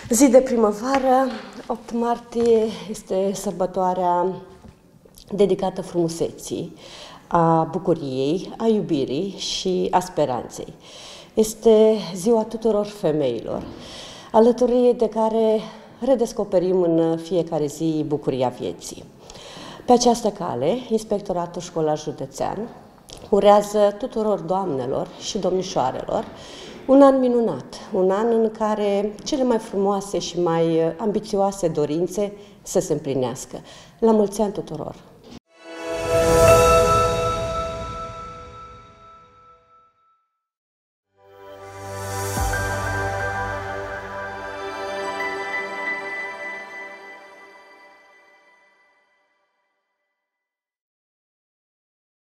Zi de primăvară, 8 martie, este sărbătoarea dedicată frumuseții, a bucuriei, a iubirii și a speranței. Este ziua tuturor femeilor, alături de care redescoperim în fiecare zi bucuria vieții. Pe această cale, Inspectoratul Școlar Județean urează tuturor doamnelor și domnișoarelor un an minunat, un an în care cele mai frumoase și mai ambițioase dorințe să se împlinească. La mulți ani tuturor!